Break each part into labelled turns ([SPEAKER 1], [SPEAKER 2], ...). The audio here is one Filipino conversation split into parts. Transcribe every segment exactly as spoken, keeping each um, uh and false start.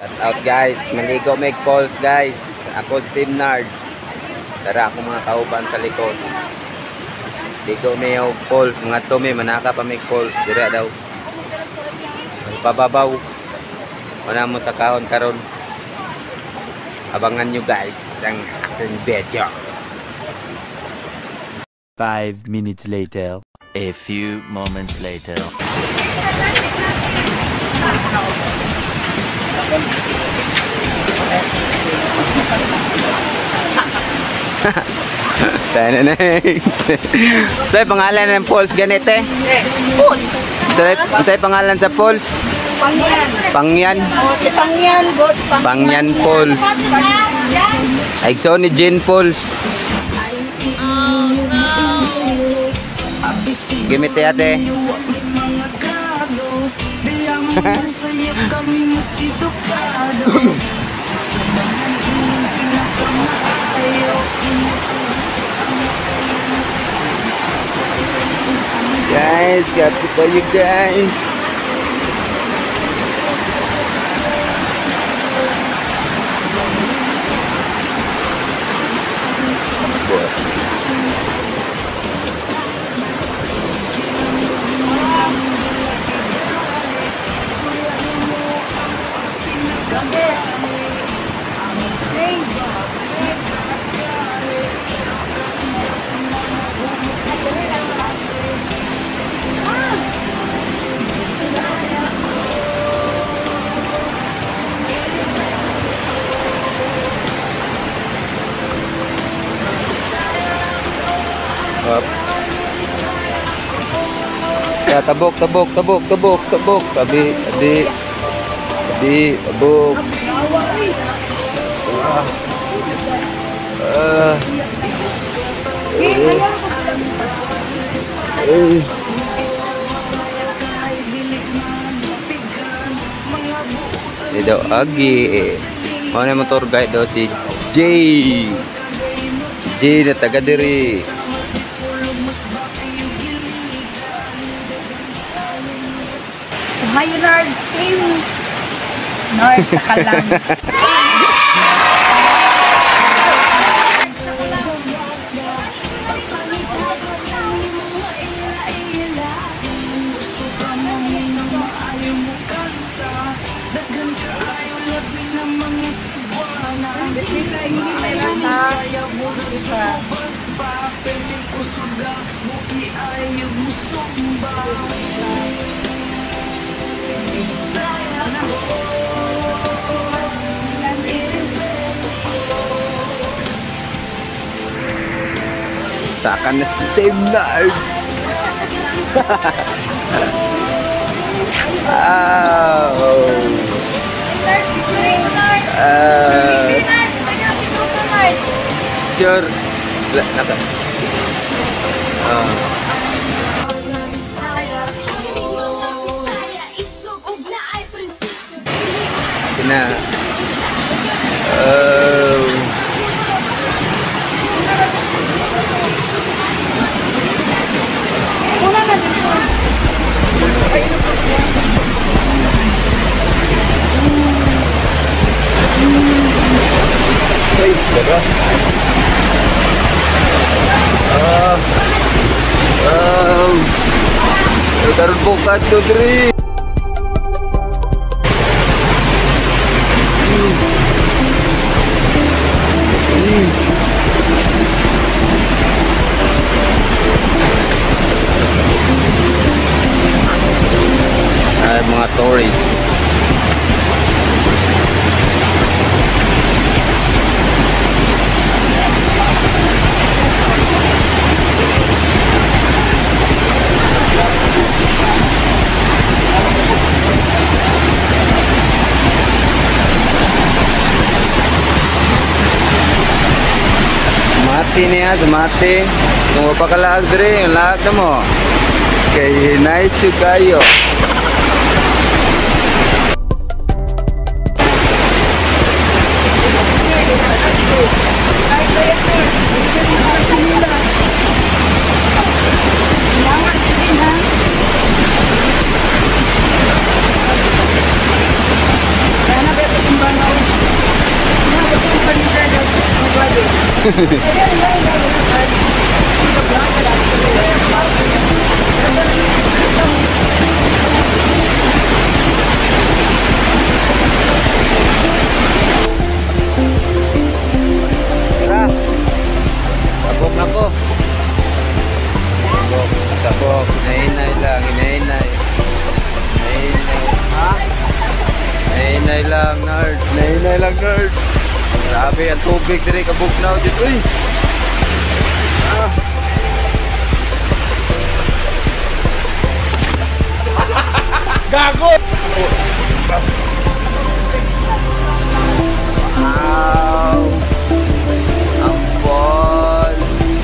[SPEAKER 1] Shout out guys, maligo make calls guys. Ako si Team Nard. Tara ako mga kauban sa likod. Ligo may calls, mga tumi manaka pa make calls dira daw. Pababaw. Wala mo sa kahon karon. Abangan nyo guys ang aking video.
[SPEAKER 2] Five minutes later. A few moments later.
[SPEAKER 1] Tayo na. Sa'yo pangalan ng Falls ganite?
[SPEAKER 3] Pool.
[SPEAKER 1] Sa'yo pangalan sa Falls?
[SPEAKER 3] Pangyan.
[SPEAKER 1] Pangyan?
[SPEAKER 3] Oh, si Pangyan. Boss,
[SPEAKER 1] Pangyan Falls. Ay, so ni Jane Falls. Gimite ate. Guys, kapit tayo guys. Up. Ya, tabok, tabok, tabok, tabok, tabok. Tabi, adi, adi, tabok. Ah. Ah. Eh. Eh. Ito, agi. Ano yung motor guide daw si Jay. Jay na taga diri.
[SPEAKER 3] Hi, Nards team. Nards sa kalam.
[SPEAKER 1] Sakan na si Team Nard. Oh. Uh, Jor. Naka. Oh. Kina. Oh. Ay, diba? Ah. Ah. Taruh buka tu diri. Ay, mga tourists. Mati niya, mati. Kung mapakalag diri, yung lahat na mo. Kay nice yung kayo.
[SPEAKER 3] Sana
[SPEAKER 1] Tara. Tabok na ko. Tabok, tabok. Hinahinay lang, hinahinay. Hinahinay. Ha? Hinahinay lang, nerd. Hinahinay lang, nerd. Grabe, ang tubig diri kabugnaw dito. Uy! Ah.
[SPEAKER 4] Gago!
[SPEAKER 1] Wow! Ampon!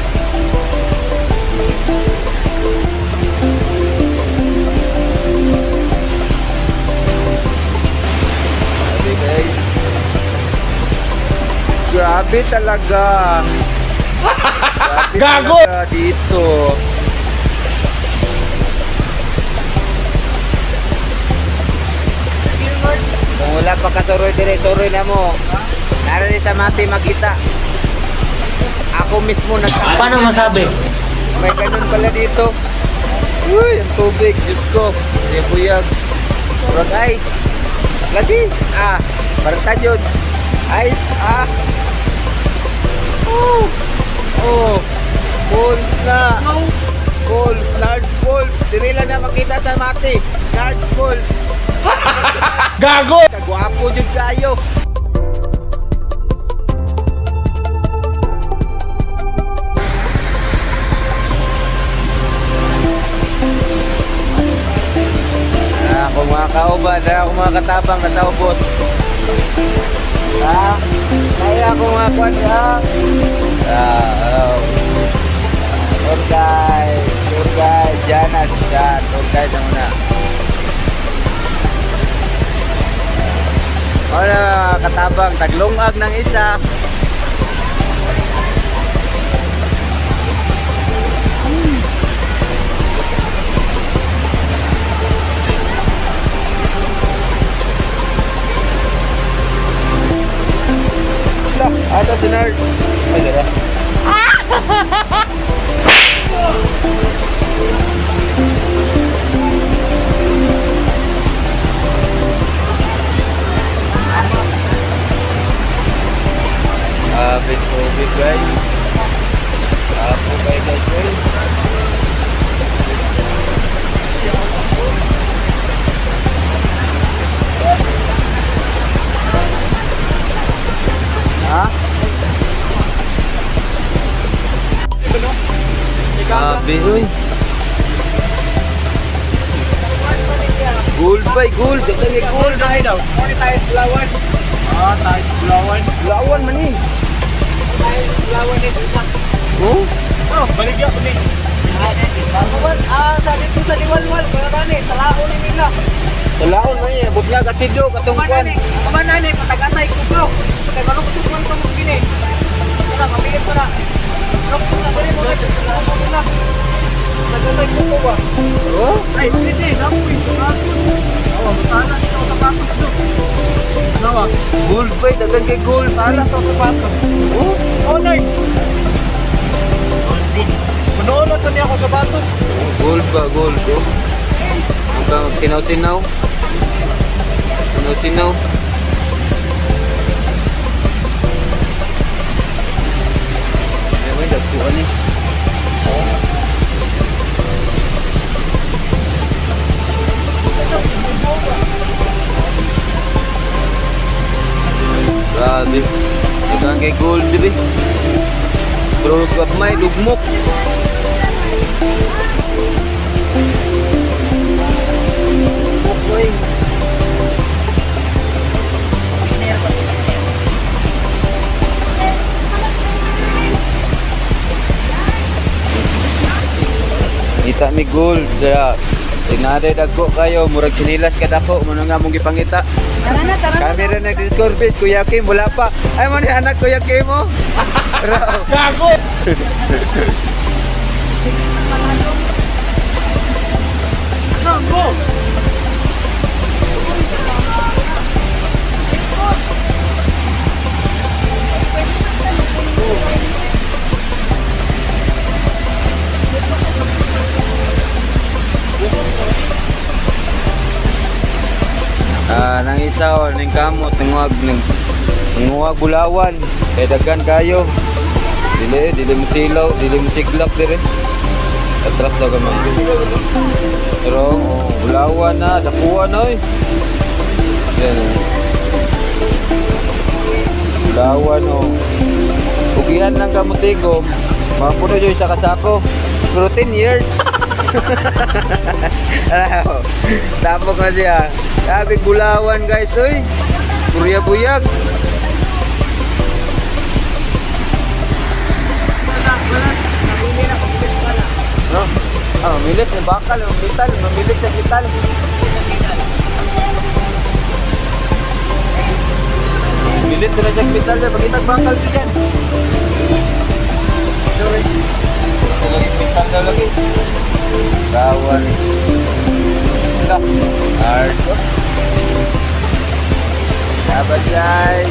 [SPEAKER 1] Grabe guys. Grabe talaga. Grabe
[SPEAKER 4] Gago!
[SPEAKER 1] talaga dito. Kung wala pa ka suroy dire, suroy na mo. Narinig sa mati makita. Ako mismo nagkakaroon.
[SPEAKER 4] Paano masabi?
[SPEAKER 1] May ganun pala dito. Uy, ang tubig. Diyos ko. Buyag-buyag. Murag ice. Lagi. Ah, parang tajod. Ice. Ah. Oh. Oh. Balls na. Balls. Large balls. Dili lang na makita sa mati. Large balls.
[SPEAKER 4] Gago!
[SPEAKER 1] Kagwapo dyan kayo. Ah, ako mga kauban, ah, ako mga katabang kasaubos. Ah, kaya ako mga kwan, ah. Ah, oh. Tour guide, tour guide, dyan at dyan, tour guide na muna. Wala, katabang, taglungag ng isa. Lah, ada si Nerd. Ay, dara. Habis tubig guys. Apo kayo guys guys. Ha? Grabe uy. Gold pa, gold. Dagdag gold.
[SPEAKER 4] Tayo daw. Ano tayo bulawan? Ah, tayo bulawan.
[SPEAKER 1] Lawan man ni.
[SPEAKER 4] Tayo bulawan dito sa.
[SPEAKER 1] Oh?
[SPEAKER 4] Oh, baligya ko ni. Ah, sa dito sa liwalwal, para tani, talaon ni nila.
[SPEAKER 1] Lawan man ni. Butya kasido katungkuan.
[SPEAKER 4] Kamana ni, patagatay ko bro. Kay manok tukuan ko mo gini. Wala, mamigit ko na. Manok ko na dali mo na. Talaon ko nila. Nagatay ko ko ba?
[SPEAKER 1] Oh?
[SPEAKER 4] Ay, hindi, napoy, sapatos. Oo, sana sa sapatos do. Ano ba?
[SPEAKER 1] Gold pa, dagan kay gold.
[SPEAKER 4] Sana sa sapatos.
[SPEAKER 1] Oh?
[SPEAKER 4] Oh, nice. Manood na niya ako sapatos.
[SPEAKER 1] Gold ba, gold oh. Hanggang tinaw-tinaw. Tinaw-tinaw. Ay, may dagpuan eh. Grabe. Dagan kay gold dibi. Pero pag may lugmok. Lugmok kita mi gold dara. Tinade dagko kayo, murag sinilas ka dako, mo nga mong gipangita.
[SPEAKER 3] Tara na, tara na.
[SPEAKER 1] Kami rin nag-discourse, Kuya Kim, wala pa. Ay mo ni anak Kuya Kim mo. Raw.
[SPEAKER 4] Gago! Gago!
[SPEAKER 1] sa ning kamot ning wag ning nguwag bulawan kay daghan kayo. Dili dili mo silaw, dili mo siglak dire. Atras daw gamay. Pero oh, bulawan na, dakuan oy. Yan. Bulawan oh. Ugihan lang ka mo tigom. Mapuno yun sa kasako. Pero ten years. Ano? Tapok na siya. Sabi bulawan guys oy. Kurya buyag. No? Ah, mamilit na bakal, mamital, mamilit na kital. Mamilit na siya kital dyan, pagkitag bakal dyan. Sorry. Ito lagi kital daw lagi. Kawan. Ito. Hard. Dapat guys.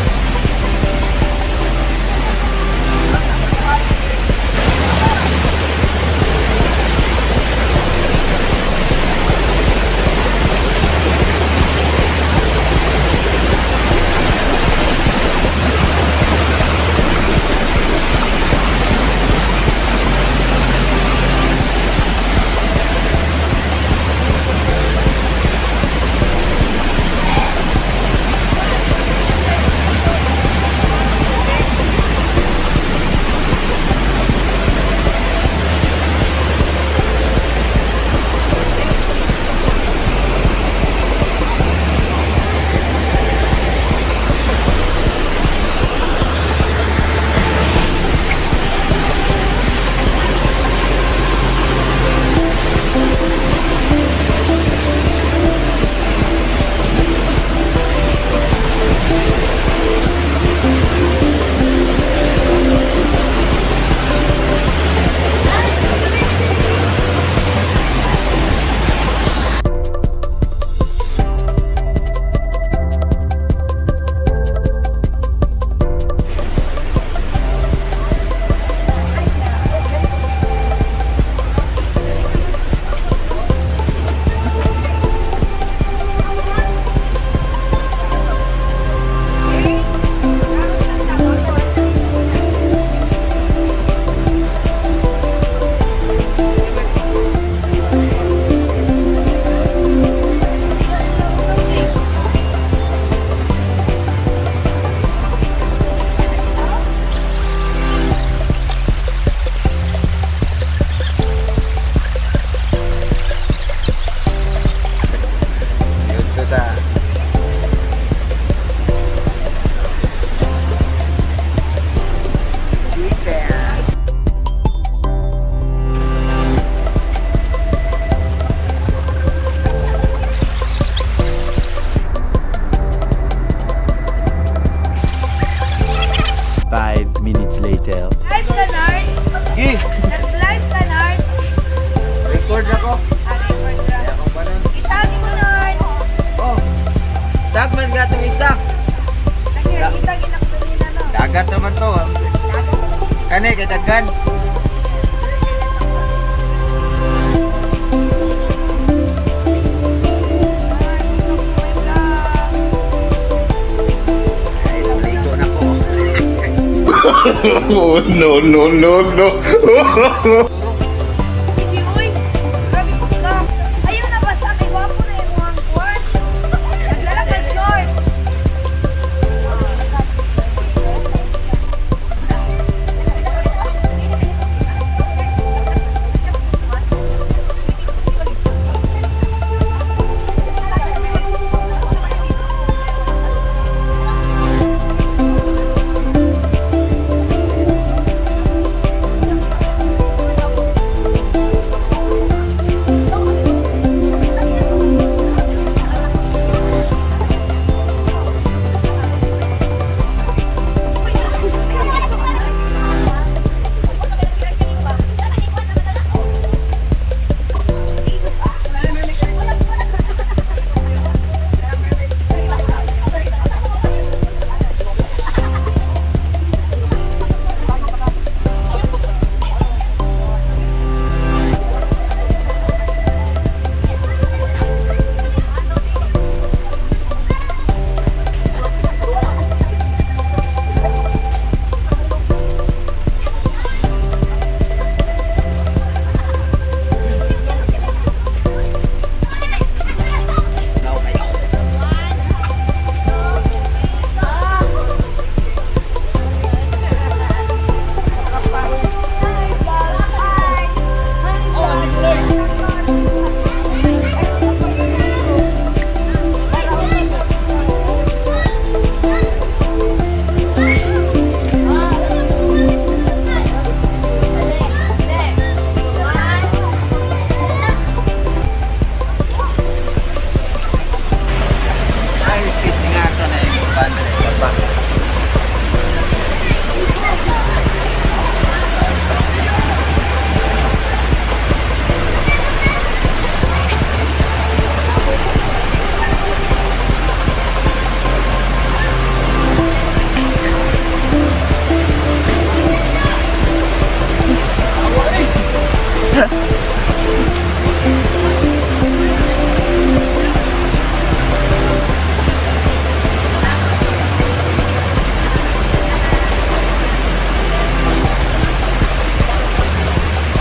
[SPEAKER 1] Dagman ka itong isa. Dagat naman to. Kani, kay dagan. Ay, naligo na ko.
[SPEAKER 2] Oh, no, no, no, no.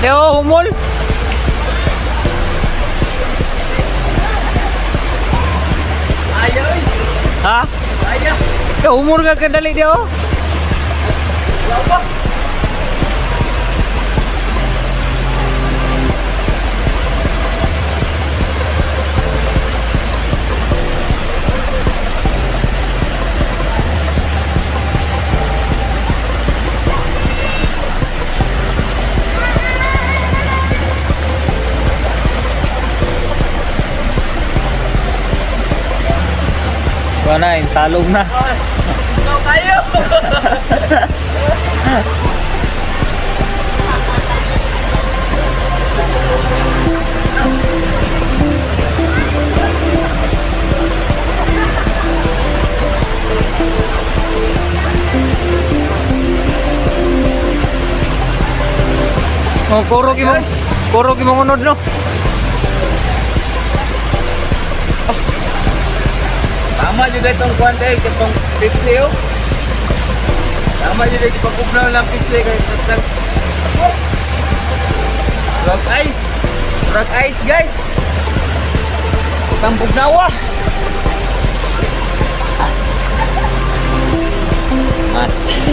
[SPEAKER 1] Yo, humol.
[SPEAKER 4] Ayaw eh.
[SPEAKER 1] Ha?
[SPEAKER 4] Ayaw.
[SPEAKER 1] Yo, humor ka kadali dia oh.
[SPEAKER 4] Ayaw pa.
[SPEAKER 1] Kuha salong na.
[SPEAKER 4] Ikaw tayo.
[SPEAKER 1] Oh, kuro ki mo. Kuro ki mo unod no.
[SPEAKER 4] Tama juga itong kuwante, itong fifty oh. Tama juga itong pagkublaw lang fifty guys. Rock ice. Rock ice guys. Itang bugnawa.
[SPEAKER 1] Man.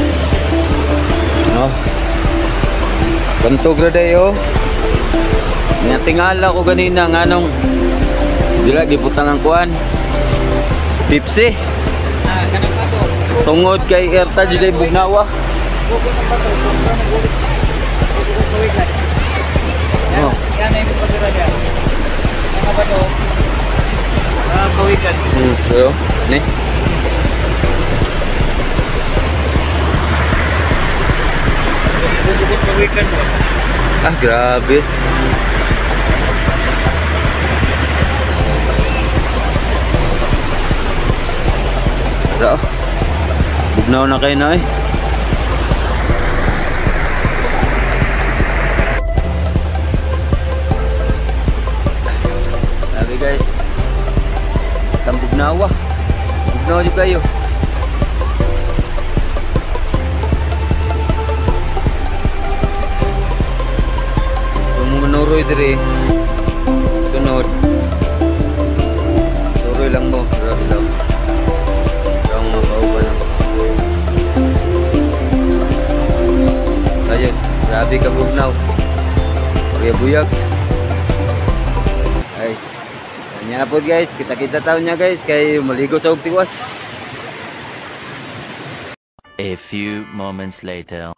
[SPEAKER 1] No. Bantog ra dayo. Nga tingala ko ganina nganong dila gibutang ang kuan. Pipsi.
[SPEAKER 4] Ah, kanang pato.
[SPEAKER 1] Tungod kay Erta jud bugnawa.
[SPEAKER 4] Buko ng pato. Buko ng buko. Buko ng kawigan.
[SPEAKER 1] Oh.
[SPEAKER 4] Yan ay yung pagkira niya. Mga pato. Ah, kawigan.
[SPEAKER 1] Hmm, yo. Ni.
[SPEAKER 4] Buko ng kawigan mo.
[SPEAKER 1] Ah, grabe. Ra. Bugnaw na kayo na eh. Sabi guys. Itang bugnawa. Bugnaw di kayo. Sumunod dire. Sunod. Suroy lang mo. Grabe lang. Ang mapauba lang. Ayun. Grabe ka bugnaw. Kuya buyag. Guys. Kanya po guys. Kita-kita taon niya guys. Kaya maligo sa ugtiwas.
[SPEAKER 2] A few moments later.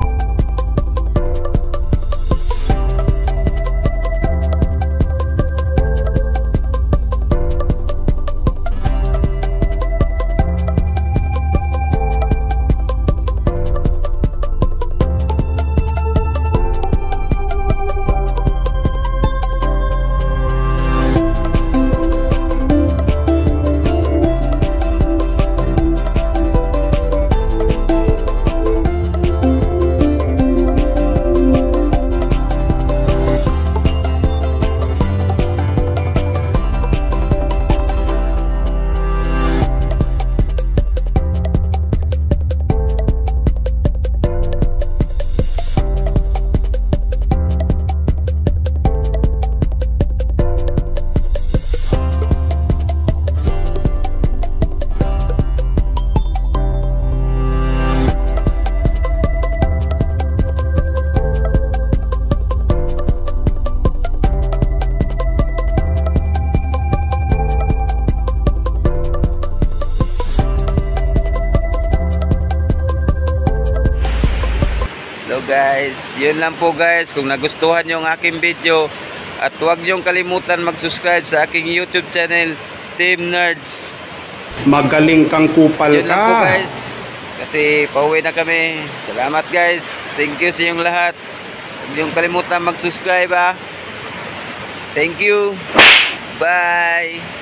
[SPEAKER 1] Hello guys, yun lang po guys. Kung nagustuhan yung aking video, at huwag niyong kalimutan mag-subscribe sa aking YouTube channel, Team Nerds.
[SPEAKER 5] Magaling kang kupal
[SPEAKER 1] Yun lang po
[SPEAKER 5] ka.
[SPEAKER 1] guys. Kasi pauwi na kami. Salamat guys. Thank you sa inyong lahat. Huwag niyong kalimutan mag-subscribe ha. Thank you. Bye.